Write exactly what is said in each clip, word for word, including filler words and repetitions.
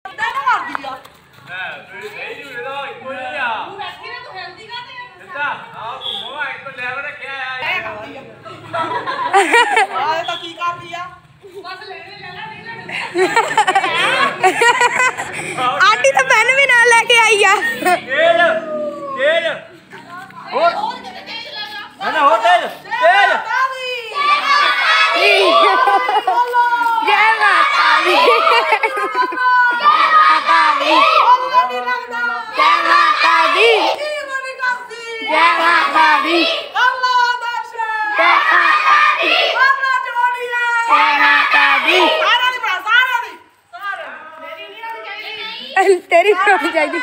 Aunty तो pen भी ना लेके आई है। जय माता दी, जय माता दी, जय माता दी, तेरी होनी चाहिए।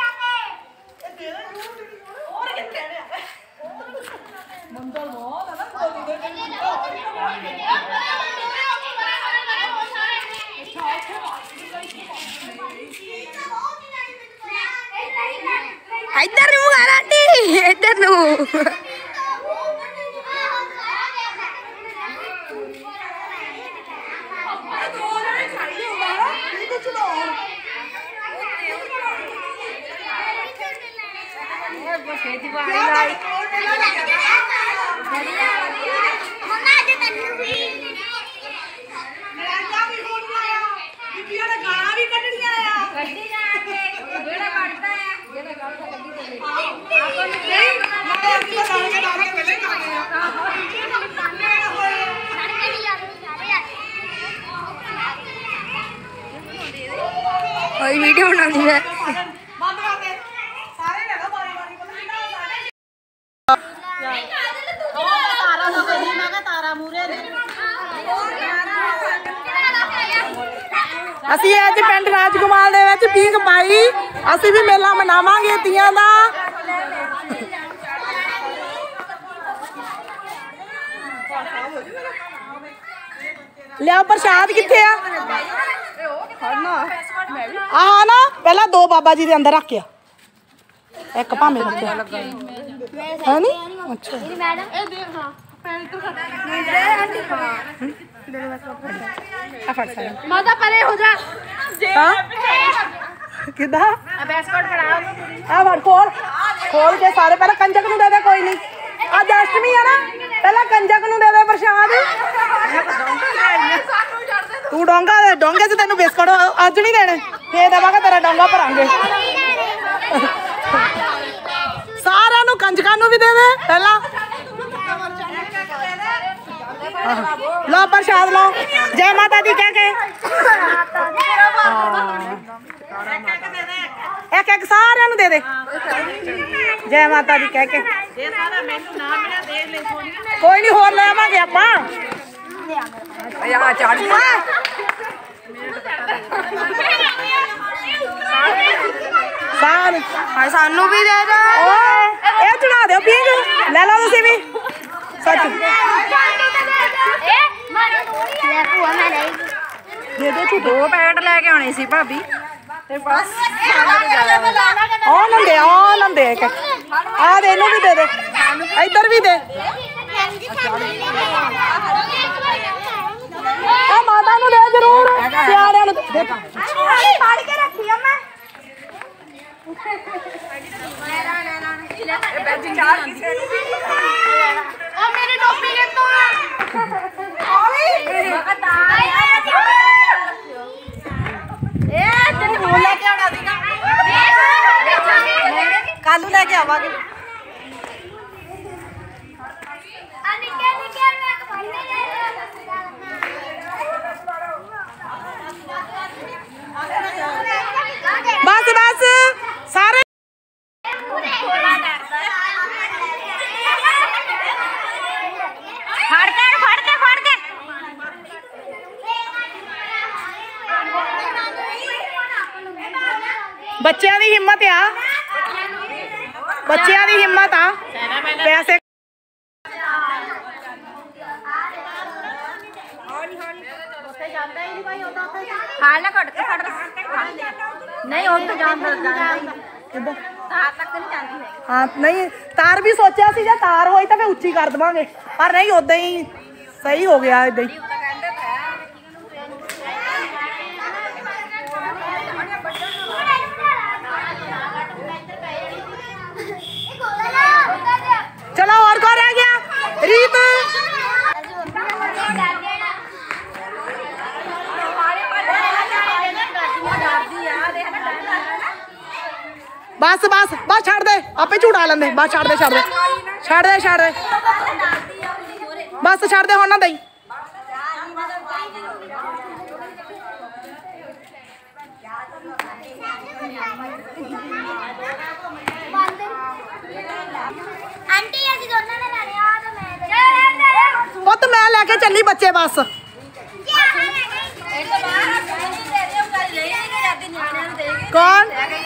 इधर नू आंटी, इधर नू वीडियो बना दी है। ਅਸੀਂ ਅੱਜ ਪਿੰਡ ਰਾਜਕੁਮਾਰ ਦੇ ਵਿੱਚ ਪੀਂਘ ਪਾਈ। ਅਸੀਂ ਵੀ ਮੇਲਾ ਮਨਾਵਾਂਗੇ ਤੀਆਂ ਦਾ। ਲਿਆ ਪ੍ਰਸ਼ਾਦ ਕਿੱਥੇ ਆ? ਆਹ ਨਾ ਪਹਿਲਾਂ ਦੋ ਬਾਬਾ ਜੀ ਦੇ ਅੰਦਰ ਰੱਖਿਆ, ਇੱਕ ਭਾਵੇਂ ਰੱਖਿਆ ਹੈ ਨੀ। ਅੱਛਾ माता परे हो जा किदा खोल खोल के सारे पहले कंजक नूं दे दे। कोई नहीं अज अष्टमी है ना, पहले कंजक नूं दे दे प्रसाद। तू डोंगा दे, डोंगे च तेनू बिस्कुट अज नहीं देने, फिर देवांगे तेरा डोंगा भरांगे। सारा नूं कंजकां नूं भी दे दे पहला। लो प्रसाद लो, जय माता दी कह के एक एक सारे नूं दे दे, जय माता दी कह के। कोई नहीं होर ले आवांगे आपां। सानू भी दे दो, ए चढ़ा दो पींघ, ले लो तुसीं भी। सच दे दो तू, दो पैकेट लेके आने सी भाभी ते बस। आ नंदे आ नंदे एक आ दे, इनू भी दे दे, इधर भी दे। आ माता नू दे जरूर, सियाड़े नू दे फाड़ के रखी आ मैं। ओ मेरी टोपी ले तू कालू लेके आवांगे। बस बस सारे बच्चों की हिम्मत आ, बच्चों की हिम्मत आ। पैसे नहीं हाँ नहीं तार भी सोचा सी, तार होई तो फिर उच्ची कर देवांगे, पर नहीं उदा ही सही हो गया। इदा ही बस बस बस छड़ दे आपे झूठा लेंदे बस छड़ दे छड़ दे छड़ दे छड़ दे बस छड़ दे हुण ना दई आंटी अजी दोनों ने लेने आ तो मैं पुत मैं लेके चली बच्चे बस कौन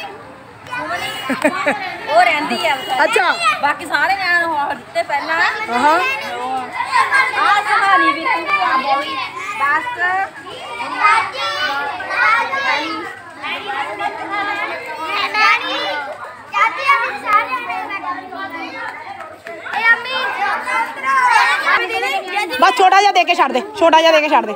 ਉਹ ਰਹਿੰਦੀ ਆ अच्छा ਬਾਕੀ ਸਾਰੇ ਨਿਆਣੇ ਹੋ ਦਿੱਤੇ ਪਹਿਲਾਂ हाँ ਆ ਸਹਾਲੀ ਵੀ ਰਹਿੰਦੀ ਆ ਬਸ बस छोटा जा दे के छड़ दे छोटा जा दे के छड़ दे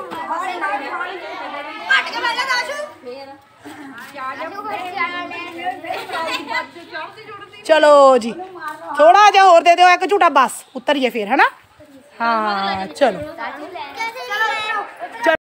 चलो जी थोड़ा जा होर दे दो एक झूठा बस उतरिए फिर है ना हाँ चलो